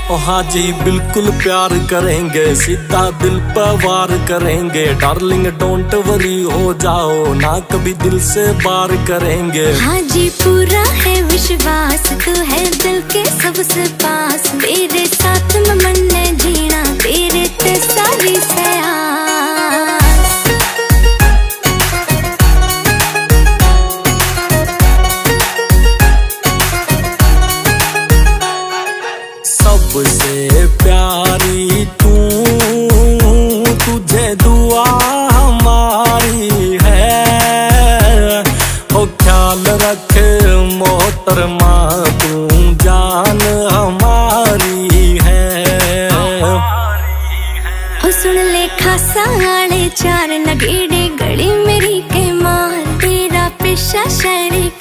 हाँ जी बिल्कुल प्यार करेंगे, सीधा दिल पर वार करेंगे। डार्लिंग डोंट वरी हो जाओ ना, कभी दिल से बार करेंगे। हाँ जी पूरा है विश्वास, तू है दिल के सबसे पास। मेरे साथ में मन जीना, तेरे ते सारी सयास। सबसे प्यारी तू, तुझे दुआ हमारी है। ओ ख्याल रख मोहतरमा, तू जान हमारी है। ओ सुन ले खासा आड़े चार नगेड़े, गली मेरी के मार। तेरा पेशा शायरी